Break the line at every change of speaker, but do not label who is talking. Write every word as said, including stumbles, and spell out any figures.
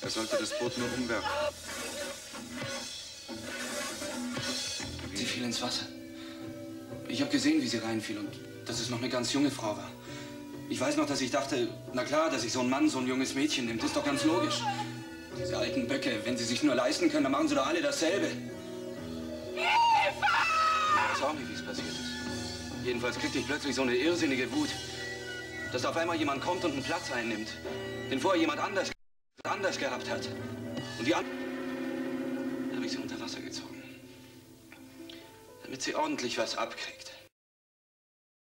Er sollte das Boot nur umwerfen.
Sie fiel ins Wasser. Ich habe gesehen, wie sie reinfiel und dass es noch eine ganz junge Frau war. Ich weiß noch, dass ich dachte, na klar, dass sich so ein Mann so ein junges Mädchen nimmt, ist doch ganz logisch. Diese alten Böcke, wenn sie sich nur leisten können, dann machen sie doch alle dasselbe.
Hilfe!
Ich weiß auch nicht, wie es passiert ist. Jedenfalls kriegte ich plötzlich so eine irrsinnige Wut, dass auf einmal jemand kommt und einen Platz einnimmt, den vorher jemand anders, anders gehabt hat. Und die an... Da habe ich sie unter Wasser gezogen, damit sie ordentlich was abkriegt.